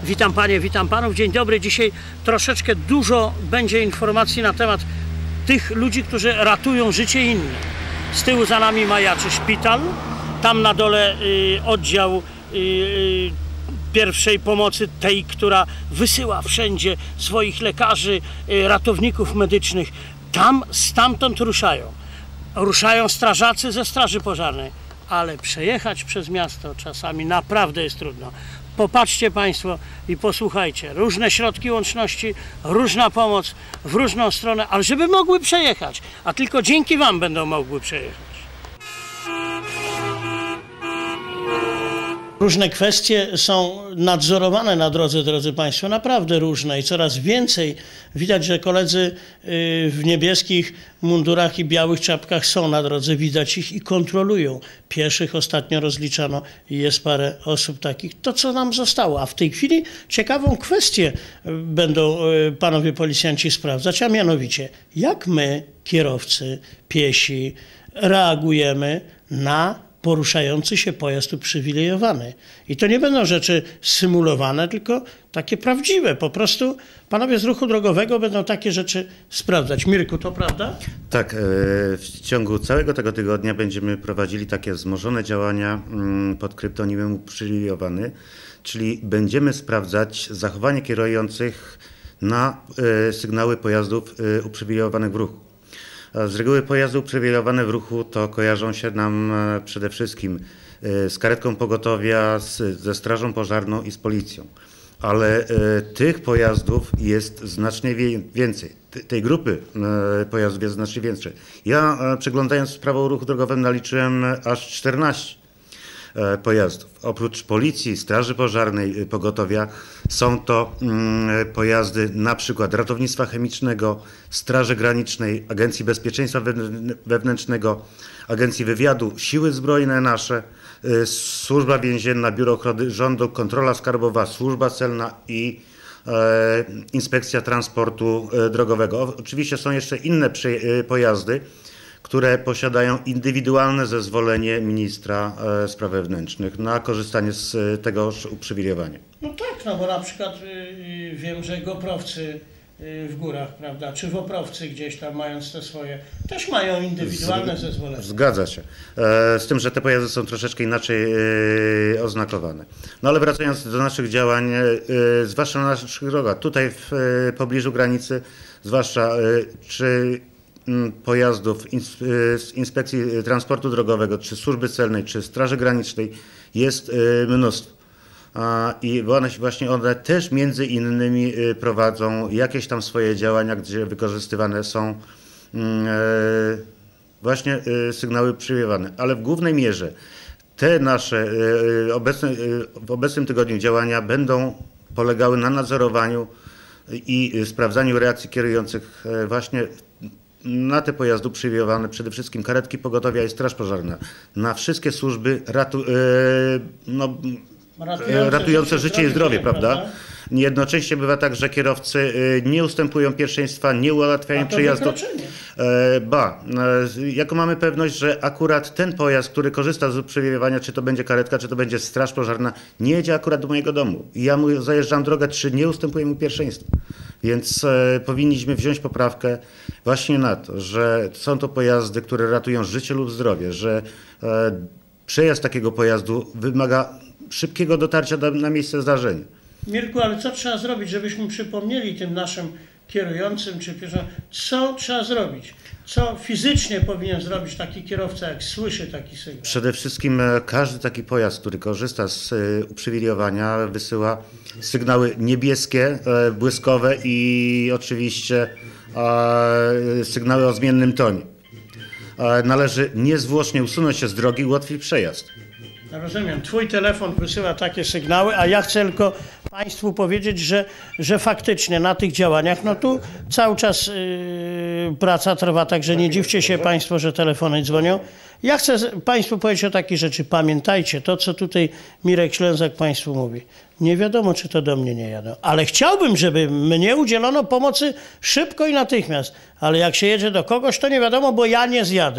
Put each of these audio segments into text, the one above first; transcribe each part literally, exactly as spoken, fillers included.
Witam panie, witam panów, dzień dobry. Dzisiaj troszeczkę dużo będzie informacji na temat tych ludzi, którzy ratują życie innych. Z tyłu za nami majaczy szpital, tam na dole y, oddział y, y, pierwszej pomocy, tej, która wysyła wszędzie swoich lekarzy, y, ratowników medycznych. Tam stamtąd ruszają. Ruszają strażacy ze straży pożarnej, ale przejechać przez miasto czasami naprawdę jest trudno. Popatrzcie państwo i posłuchajcie. Różne środki łączności, różna pomoc w różną stronę, ale żeby mogły przejechać, a tylko dzięki wam będą mogły przejechać. Różne kwestie są nadzorowane na drodze, drodzy państwo, naprawdę różne i coraz więcej widać, że koledzy w niebieskich mundurach i białych czapkach są na drodze, widać ich i kontrolują. Pieszych ostatnio rozliczano i jest parę osób takich. To, co nam zostało, a w tej chwili ciekawą kwestię będą panowie policjanci sprawdzać, a mianowicie jak my, kierowcy, piesi, reagujemy na poruszający się pojazd uprzywilejowany. I to nie będą rzeczy symulowane, tylko takie prawdziwe. Po prostu panowie z ruchu drogowego będą takie rzeczy sprawdzać. Mirku, to prawda? Tak, w ciągu całego tego tygodnia będziemy prowadzili takie wzmożone działania pod kryptonimem uprzywilejowany, czyli będziemy sprawdzać zachowanie kierujących na sygnały pojazdów uprzywilejowanych w ruchu. Z reguły pojazdy uprzywilejowane w ruchu to kojarzą się nam przede wszystkim z karetką pogotowia, z, ze strażą pożarną i z policją. Ale tych pojazdów jest znacznie więcej. Tej grupy pojazdów jest znacznie więcej. Ja przeglądając sprawę o ruchu drogowym naliczyłem aż czternaście pojazdów. Oprócz policji, straży pożarnej, pogotowia są to pojazdy na przykład ratownictwa chemicznego, Straży Granicznej, Agencji Bezpieczeństwa Wewnętrznego, Agencji Wywiadu, Siły Zbrojne nasze, Służba Więzienna, Biuro Ochrony Rządu, Kontrola Skarbowa, Służba Celna i Inspekcja Transportu Drogowego. Oczywiście są jeszcze inne pojazdy, które posiadają indywidualne zezwolenie ministra e, spraw wewnętrznych na korzystanie z tegoż uprzywilejowania. No tak, no bo na przykład y, wiem, że goprowcy y, w górach, prawda, czy woprowcy gdzieś tam mając te swoje, też mają indywidualne z, zezwolenie. Zgadza się. E, z tym, że te pojazdy są troszeczkę inaczej e, oznakowane. No ale wracając do naszych działań, e, zwłaszcza na naszych drogach, tutaj w e, pobliżu granicy, zwłaszcza e, czy pojazdów z Inspekcji Transportu Drogowego, czy Służby Celnej, czy Straży Granicznej jest mnóstwo. I właśnie one też między innymi prowadzą jakieś tam swoje działania, gdzie wykorzystywane są właśnie sygnały przywiewane. Ale w głównej mierze te nasze obecne, w obecnym tygodniu działania będą polegały na nadzorowaniu i sprawdzaniu reakcji kierujących właśnie na te pojazdy uprzywilejowane, przede wszystkim karetki pogotowia i straż pożarna, na wszystkie służby ratu, yy, no, ratujące, ratujące życie, życie i zdrowie, prawda? prawda? Jednocześnie bywa tak, że kierowcy nie ustępują pierwszeństwa, nie ułatwiają przejazdu. Ba, jako mamy pewność, że akurat ten pojazd, który korzysta z uprzywilejowania, czy to będzie karetka, czy to będzie straż pożarna, nie jedzie akurat do mojego domu. I ja mu zajeżdżam drogę, czy nie ustępuję mu pierwszeństwa. Więc e, powinniśmy wziąć poprawkę właśnie na to, że są to pojazdy, które ratują życie lub zdrowie, że e, przejazd takiego pojazdu wymaga szybkiego dotarcia do, na miejsce zdarzenia. Mirku, ale co trzeba zrobić, żebyśmy przypomnieli tym naszym kierującym, czy pieszym, co trzeba zrobić? Co fizycznie powinien zrobić taki kierowca, jak słyszy taki sygnał? Przede wszystkim każdy taki pojazd, który korzysta z uprzywilejowania, wysyła sygnały niebieskie, błyskowe i oczywiście sygnały o zmiennym tonie. Należy niezwłocznie usunąć się z drogi i ułatwić przejazd. Rozumiem, twój telefon wysyła takie sygnały, a ja chcę tylko państwu powiedzieć, że, że faktycznie na tych działaniach, no tu cały czas yy, praca trwa, także nie dziwcie się państwo, że telefony dzwonią. Ja chcę państwu powiedzieć o takiej rzeczy. Pamiętajcie to, co tutaj Mirek Ślęzak państwu mówi. Nie wiadomo, czy to do mnie nie jadą, ale chciałbym, żeby mnie udzielono pomocy szybko i natychmiast. Ale jak się jedzie do kogoś, to nie wiadomo, bo ja nie zjadę.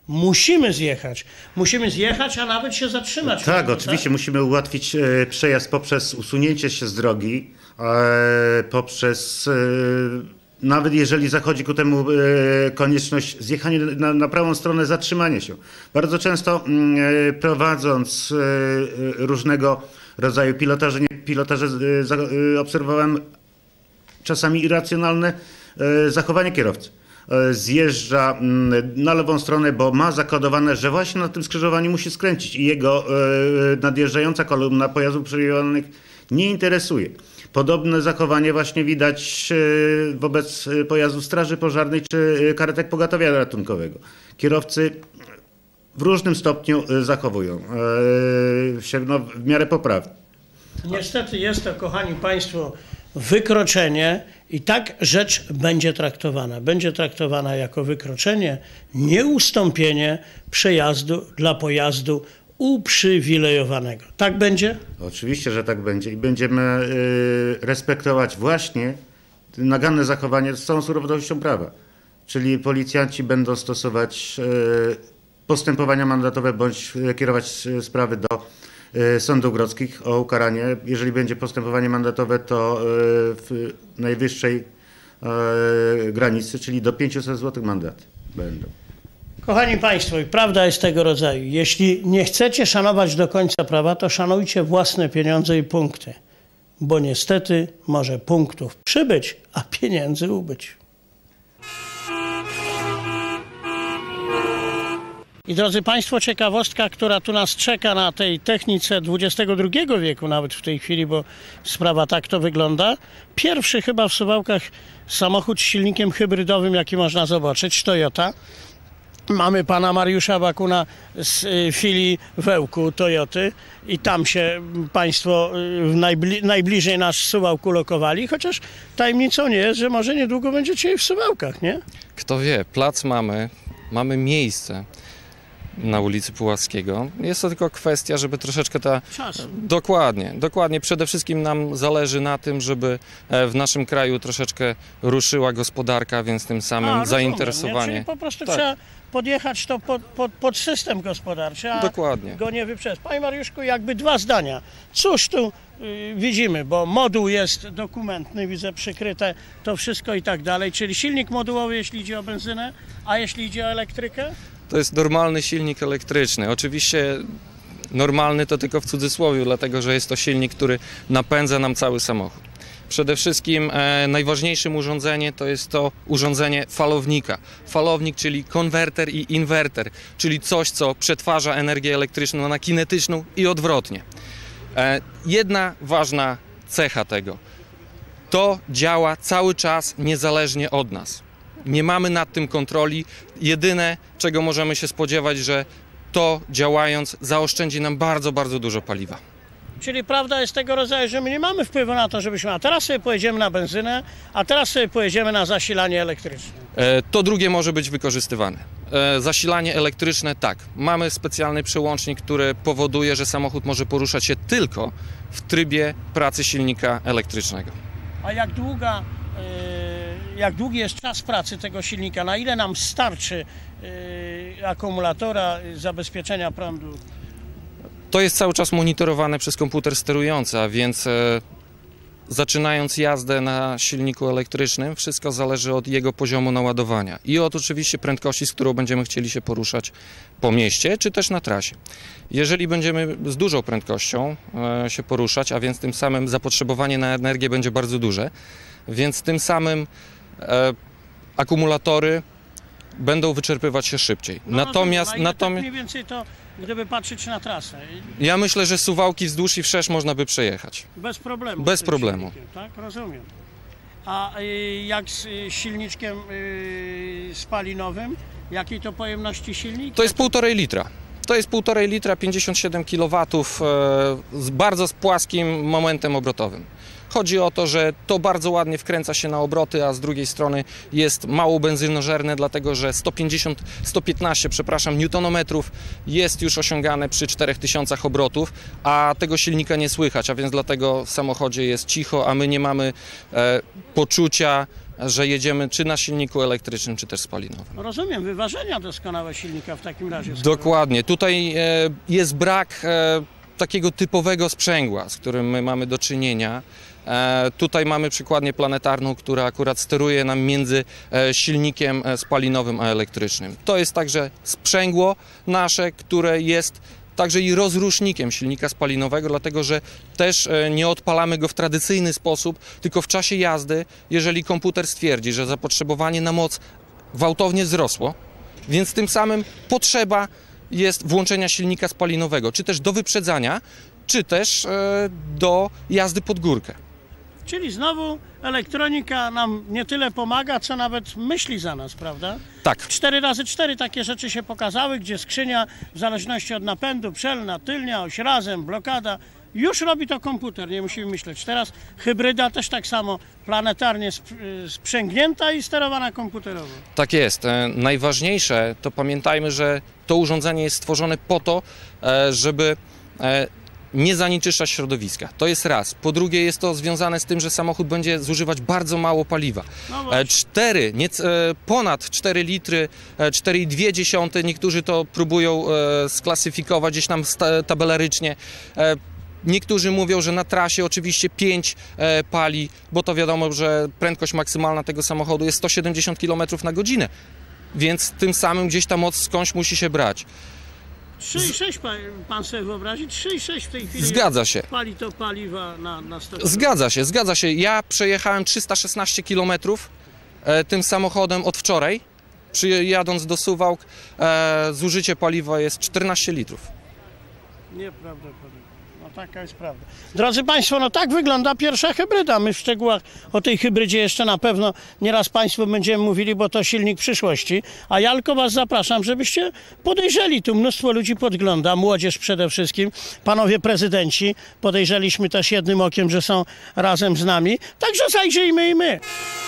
Musimy zjechać. Musimy zjechać, a nawet się zatrzymać. Tak, tak? oczywiście musimy ułatwić e, przejazd poprzez usunięcie się z drogi, e, poprzez, e, nawet jeżeli zachodzi ku temu e, konieczność zjechania na, na prawą stronę, zatrzymanie się. Bardzo często e, prowadząc e, różnego rodzaju pilotaże, nie, pilotaże e, za, e, obserwowałem czasami irracjonalne e, zachowanie kierowcy. Zjeżdża na lewą stronę, bo ma zakodowane, że właśnie na tym skrzyżowaniu musi skręcić i jego nadjeżdżająca kolumna pojazdów przewidzianych nie interesuje. Podobne zachowanie właśnie widać wobec pojazdów straży pożarnej czy karetek pogotowia ratunkowego. Kierowcy w różnym stopniu zachowują się no, w miarę poprawnie. Niestety jest to, kochani Państwo, wykroczenie i tak rzecz będzie traktowana. Będzie traktowana jako wykroczenie, nieustąpienie przejazdu dla pojazdu uprzywilejowanego. Tak będzie? Oczywiście, że tak będzie i będziemy y, respektować właśnie naganne zachowanie z całą surowością prawa. Czyli policjanci będą stosować y, postępowania mandatowe bądź kierować sprawy do sądów grodzkich o ukaranie. Jeżeli będzie postępowanie mandatowe, to w najwyższej granicy, czyli do pięciuset złotych mandaty będą. Kochani Państwo, i prawda jest tego rodzaju. Jeśli nie chcecie szanować do końca prawa, to szanujcie własne pieniądze i punkty. Bo niestety może punktów przybyć, a pieniędzy ubyć. I drodzy Państwo, ciekawostka, która tu nas czeka na tej technice dwudziestego drugiego wieku, nawet w tej chwili, bo sprawa tak to wygląda. Pierwszy chyba w Suwałkach samochód z silnikiem hybrydowym, jaki można zobaczyć, Toyota. Mamy pana Mariusza Bakuna z filii Wełku Toyoty i tam się Państwo najbli najbliżej nas w Suwałku lokowali, chociaż tajemnicą nie jest, że może niedługo będziecie w Suwałkach, nie? Kto wie, plac mamy, mamy miejsce na ulicy Puławskiego. Jest to tylko kwestia, żeby troszeczkę ta... Czas. Dokładnie, dokładnie. Przede wszystkim nam zależy na tym, żeby w naszym kraju troszeczkę ruszyła gospodarka, więc tym samym a, rozumiem, zainteresowanie. Nie? Czyli po prostu tak. trzeba podjechać to pod, pod, pod system gospodarczy, a Dokładnie. go nie wyprzedzać. Panie Mariuszku, jakby dwa zdania. Cóż tu y, widzimy, bo moduł jest dokumentny, widzę przykryte to wszystko i tak dalej, czyli silnik modułowy, jeśli idzie o benzynę, a jeśli idzie o elektrykę? To jest normalny silnik elektryczny. Oczywiście normalny to tylko w cudzysłowie, dlatego że jest to silnik, który napędza nam cały samochód. Przede wszystkim e, najważniejszym urządzeniem to jest to urządzenie falownika. Falownik, czyli konwerter i inwerter, czyli coś, co przetwarza energię elektryczną na kinetyczną i odwrotnie. E, jedna ważna cecha tego. To działa cały czas niezależnie od nas. Nie mamy nad tym kontroli. Jedyne, czego możemy się spodziewać, że to działając zaoszczędzi nam bardzo, bardzo dużo paliwa. Czyli prawda jest tego rodzaju, że my nie mamy wpływu na to, żebyśmy, a teraz sobie pojedziemy na benzynę, a teraz sobie pojedziemy na zasilanie elektryczne. E, to drugie może być wykorzystywane. E, zasilanie elektryczne, tak. Mamy specjalny przełącznik, który powoduje, że samochód może poruszać się tylko w trybie pracy silnika elektrycznego. A jak długa, yy, jak długi jest czas pracy tego silnika? Na ile nam starczy yy, akumulatora, yy, zabezpieczenia prądu? To jest cały czas monitorowane przez komputer sterujący, a więc e, zaczynając jazdę na silniku elektrycznym, wszystko zależy od jego poziomu naładowania i od oczywiście prędkości, z którą będziemy chcieli się poruszać po mieście, czy też na trasie. Jeżeli będziemy z dużą prędkością e, się poruszać, a więc tym samym zapotrzebowanie na energię będzie bardzo duże, więc tym samym e, akumulatory będą wyczerpywać się szybciej. No natomiast, rozumiem, natomiast... tak mniej więcej to, gdyby patrzeć na trasę. Ja myślę, że Suwałki wzdłuż i wszerz można by przejechać. Bez problemu. Bez problemu. Tak, rozumiem. A y, jak z y, silniczkiem y, spalinowym? Jakiej to pojemności silnik? To jest półtorej litra. To jest półtorej litra, pięćdziesiąt siedem kilowatów, e, z bardzo z płaskim momentem obrotowym. Chodzi o to, że to bardzo ładnie wkręca się na obroty, a z drugiej strony jest mało benzynożerne, dlatego że sto pięćdziesiąt, sto piętnaście, przepraszam, newtonometrów jest już osiągane przy czterech tysiącach obrotów, a tego silnika nie słychać, a więc dlatego w samochodzie jest cicho, a my nie mamy e, poczucia, że jedziemy czy na silniku elektrycznym, czy też spalinowym. No rozumiem, wyważenia doskonałe silnika w takim razie. Dokładnie. Tutaj e, jest brak e, takiego typowego sprzęgła, z którym my mamy do czynienia. E, tutaj mamy przykładnię planetarną, która akurat steruje nam między e, silnikiem spalinowym a elektrycznym. To jest także sprzęgło nasze, które jest także i rozrusznikiem silnika spalinowego, dlatego że też nie odpalamy go w tradycyjny sposób, tylko w czasie jazdy, jeżeli komputer stwierdzi, że zapotrzebowanie na moc gwałtownie wzrosło, więc tym samym potrzeba jest włączenia silnika spalinowego, czy też do wyprzedzania, czy też do jazdy pod górkę. Czyli znowu elektronika nam nie tyle pomaga, co nawet myśli za nas, prawda? Tak. cztery razy cztery takie rzeczy się pokazały, gdzie skrzynia w zależności od napędu, przelna, tylnia, oś razem, blokada, już robi to komputer, nie musimy myśleć. Teraz hybryda też tak samo planetarnie sprzęgnięta i sterowana komputerowo. Tak jest. Najważniejsze to pamiętajmy, że to urządzenie jest stworzone po to, żeby nie zanieczyszczać środowiska. To jest raz. Po drugie jest to związane z tym, że samochód będzie zużywać bardzo mało paliwa. No cztery, nie, ponad cztery litry, cztery i dwie dziesiąte, niektórzy to próbują sklasyfikować gdzieś tam tabelarycznie. Niektórzy mówią, że na trasie oczywiście pięć pali, bo to wiadomo, że prędkość maksymalna tego samochodu jest sto siedemdziesiąt kilometrów na godzinę, więc tym samym gdzieś ta moc skądś musi się brać. trzy i sześć pan, pan sobie wyobrazi? trzy i sześć w tej chwili. Zgadza się. Pali to paliwa na, na sto. Zgadza się, zgadza się. Ja przejechałem trzysta szesnaście kilometrów e, tym samochodem od wczoraj. Jadąc do Suwałk, e, zużycie paliwa jest czternaście litrów. Nieprawdopodobne. No taka jest prawda. Drodzy Państwo, no tak wygląda pierwsza hybryda. My w szczegółach o tej hybrydzie jeszcze na pewno nieraz Państwu będziemy mówili, bo to silnik przyszłości. A ja tylko Was zapraszam, żebyście podejrzeli. Tu mnóstwo ludzi podgląda, młodzież przede wszystkim. Panowie prezydenci, podejrzeliśmy też jednym okiem, że są razem z nami. Także zajrzyjmy i my.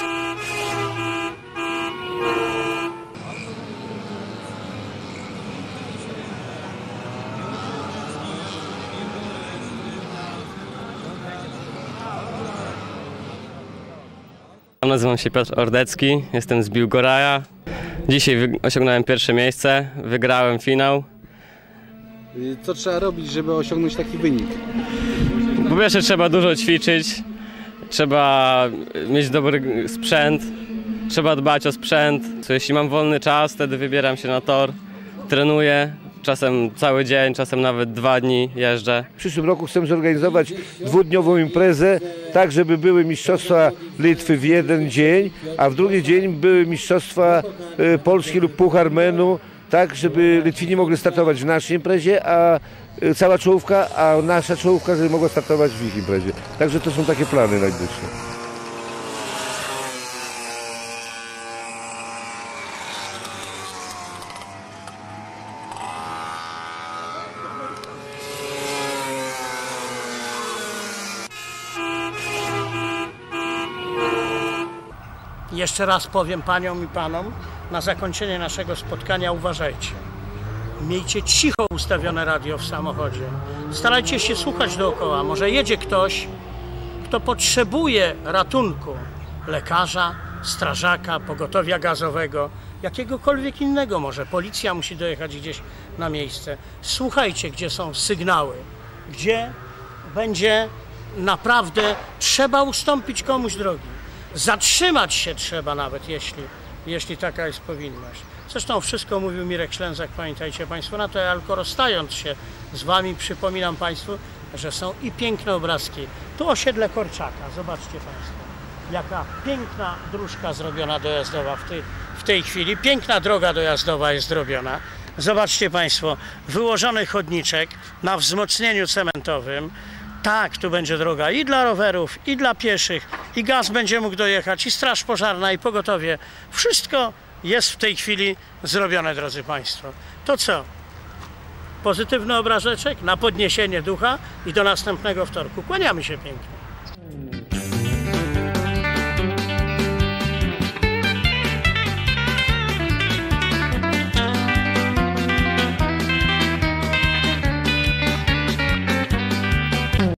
Nazywam się Piotr Ordecki, jestem z Biłgoraja. Dzisiaj osiągnąłem pierwsze miejsce, wygrałem finał. Co trzeba robić, żeby osiągnąć taki wynik? Po pierwsze trzeba dużo ćwiczyć, trzeba mieć dobry sprzęt, trzeba dbać o sprzęt. Jeśli mam wolny czas, wtedy wybieram się na tor, trenuję. Czasem cały dzień, czasem nawet dwa dni jeżdżę. W przyszłym roku chcę zorganizować dwudniową imprezę, tak żeby były mistrzostwa Litwy w jeden dzień, a w drugi dzień były mistrzostwa Polski lub Puchar Menu, tak żeby Litwini mogli startować w naszej imprezie, a cała czołówka, a nasza czołówka żeby mogła startować w ich imprezie. Także to są takie plany najbliższe. Jeszcze raz powiem Paniom i Panom, na zakończenie naszego spotkania uważajcie. Miejcie cicho ustawione radio w samochodzie. Starajcie się słuchać dookoła. Może jedzie ktoś, kto potrzebuje ratunku. Lekarza, strażaka, pogotowia gazowego, jakiegokolwiek innego. Może policja musi dojechać gdzieś na miejsce. Słuchajcie, gdzie są sygnały, gdzie będzie naprawdę trzeba ustąpić komuś drogi. Zatrzymać się trzeba nawet, jeśli, jeśli taka jest powinność. Zresztą wszystko mówił Mirek Ślęzak, pamiętajcie Państwo na to, ja tylko rozstając się z Wami przypominam Państwu, że są i piękne obrazki. Tu osiedle Korczaka, zobaczcie Państwo, jaka piękna dróżka zrobiona dojazdowa w tej, w tej chwili. Piękna droga dojazdowa jest zrobiona. Zobaczcie Państwo, wyłożony chodniczek na wzmocnieniu cementowym. Tak, tu będzie droga i dla rowerów, i dla pieszych, i gaz będzie mógł dojechać, i straż pożarna, i pogotowie. Wszystko jest w tej chwili zrobione, drodzy Państwo. To co? Pozytywny obrazeczek na podniesienie ducha i do następnego wtorku. Kłaniamy się pięknie.